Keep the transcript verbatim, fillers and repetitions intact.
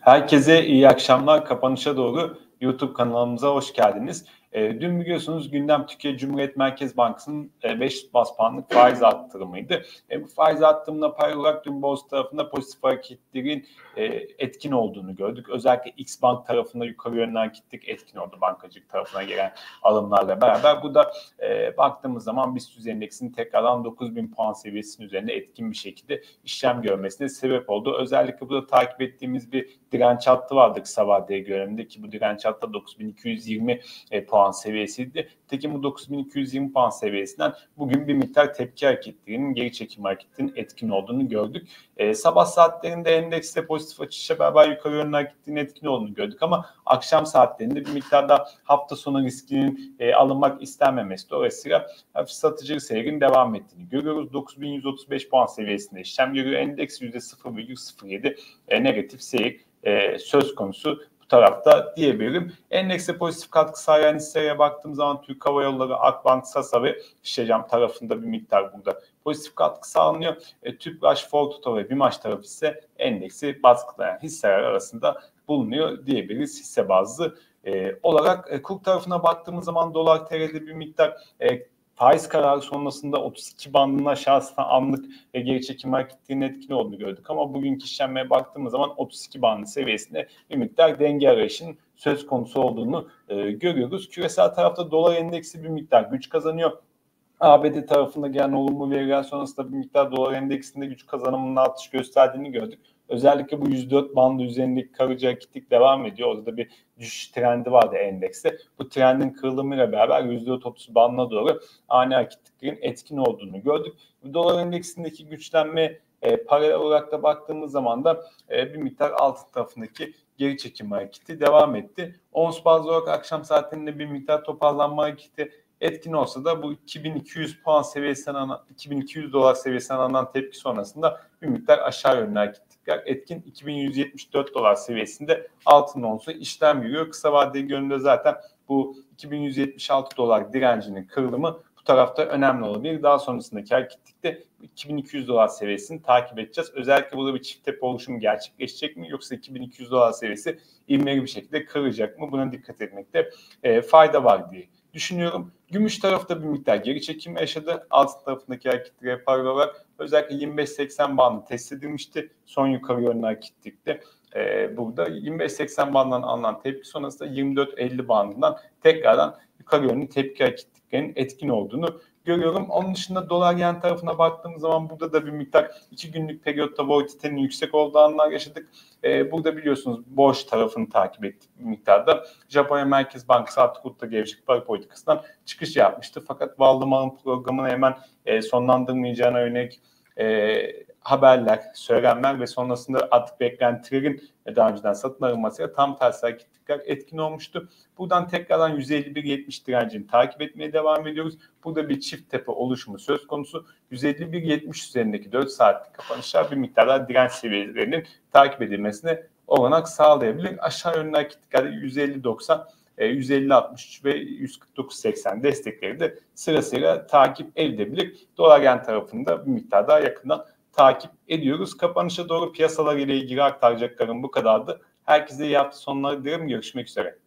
Herkese iyi akşamlar. Kapanışa doğru YouTube kanalımıza hoş geldiniz. E, dün biliyorsunuz gündem Türkiye Cumhuriyet Merkez Bankası'nın e, beş bas puanlık faiz arttırımıydı. E, bu faiz arttırımına paralel olarak dün borsa tarafında pozitif hareketlerin e, etkin olduğunu gördük. Özellikle X-Bank tarafında yukarı yönlü hareketlik etkin oldu bankacılık tarafına gelen alımlarla beraber. Bu da e, baktığımız zaman BIST endeksinin tekrardan dokuz bin puan seviyesinin üzerinde etkin bir şekilde işlem görmesine sebep oldu. Özellikle burada takip ettiğimiz bir direnç hattı vardı kısa vadeli döneminde ki bu direnç hattı dokuz bin iki yüz yirmi e, puan seviyesiydi. Tekin bu dokuz bin iki yüz yirmi puan seviyesinden bugün bir miktar tepki hareketlerinin, geri çekim hareketinin etkin olduğunu gördük. E, sabah saatlerinde endekste pozitif açışla beraber yukarı yönlü hareketinin etkin olduğunu gördük ama akşam saatlerinde bir miktarda hafta sonu riskinin e, alınmak istenmemesi dolayısıyla hafif satıcı seyrin devam ettiğini görüyoruz. dokuz bin yüz otuz beş puan seviyesinde işlem görüyor. Endeks yüzde sıfır virgül sıfır yedi e, negatif seyir e, söz konusu bu tarafta diyebilirim. Endekse pozitif katkı sağlayan hisselere baktığım zaman Türk Hava Yolları, Akbank, Sasa ve Şişecam tarafında bir miktar burada pozitif katkı sağlanıyor. E, Tüpraş, Ford Oto ve BİMAŞ tarafı ise endeksi baskılayan hisseler arasında bulunuyor diyebiliriz hisse bazlı e, olarak. E, kur tarafına baktığımız zaman dolar T L'de bir miktar e, faiz kararı sonrasında otuz iki bandının aşağısına anlık ve geri çekim hareketlerinin etkili olduğunu gördük. Ama bugünkü işlemeye baktığımız zaman otuz iki bandı seviyesinde bir miktar denge arayışının söz konusu olduğunu e, görüyoruz. Küresel tarafta dolar endeksi bir miktar güç kazanıyor. A B D tarafında gelen olumlu veriler sonrasında bir miktar dolar endeksinde güç kazanımının artış gösterdiğini gördük. Özellikle bu yüz dört bandı üzerindeki kalıcı hareketlik devam ediyor. Orada da bir düşüş trendi vardı endekste. Bu trendin kırılımıyla beraber yüz dört otuz bandına doğru ani hareketliklerin etkin olduğunu gördük. Dolar endeksindeki güçlenme e, paralel olarak da baktığımız zaman da e, bir miktar altın tarafındaki geri çekim hareketi devam etti. Ons bazlı olarak akşam saatlerinde bir miktar toparlanma hareketi etkin olsa da bu iki bin iki yüz puan seviyesinden iki bin iki yüz dolar seviyesinden alınan tepki sonrasında bir miktar aşağı yönlü hareketlikler etkin. iki bin yüz yetmiş dört dolar seviyesinde altın onsu işlem görüyor. Kısa vadeli yönünde zaten bu iki bin yüz yetmiş altı dolar direncinin kırılımı bu tarafta önemli olabilir. Daha sonrasındaki hareketlikte iki bin iki yüz dolar seviyesini takip edeceğiz. Özellikle burada bir çift tepe oluşumu gerçekleşecek mi yoksa iki bin iki yüz dolar seviyesi ivmeli bir şekilde kırılacak mı? Buna dikkat etmekte e, fayda var diye düşünüyorum. Gümüş tarafta bir miktar geri çekim yaşadı. Altın tarafındaki hareketlere paralel olarak özellikle yirmi beş seksen bandı test edilmişti. Son yukarı yönlü hareketlikte e, burada yirmi beş seksen bandından alınan tepki sonrasında yirmi dört elli bandından tekrardan yukarı yönlü tepki hareketliklerinin etkin olduğunu görüyorum. Onun dışında dolar yen tarafına baktığımız zaman burada da bir miktar iki günlük periyotta volatilitenin yüksek olduğu anlar yaşadık. Ee, burada biliyorsunuz borç tarafını takip ettik bir miktarda. Japonya Merkez Bankası artık Kutta gevşek para politikasından çıkış yapmıştı. Fakat bağlı malın programını hemen e, sonlandırmayacağına yönelik e, haberler, söylemler ve sonrasında artık beklentilerin daha önceden satın alınmasıyla tam tersi hareketlikler etkin olmuştu. Buradan tekrardan yüz elli bir yetmiş direncini takip etmeye devam ediyoruz. Burada bir çift tepe oluşumu söz konusu. yüz elli bir yetmiş üzerindeki dört saatlik kapanışlar bir miktarda direnç seviyelerinin takip edilmesine olanak sağlayabilir. Aşağı yönlü hareketlerde yüz elli doksan, yüz elli altmış üç ve yüz kırk dokuz seksen destekleri de sırasıyla takip edilebilir. Dolar yen tarafında bir miktar daha yakından takip ediyoruz. Kapanışa doğru piyasalar ile ilgili aktaracaklarım bu kadardı. Herkese iyi hafta sonları dilerim. Görüşmek üzere.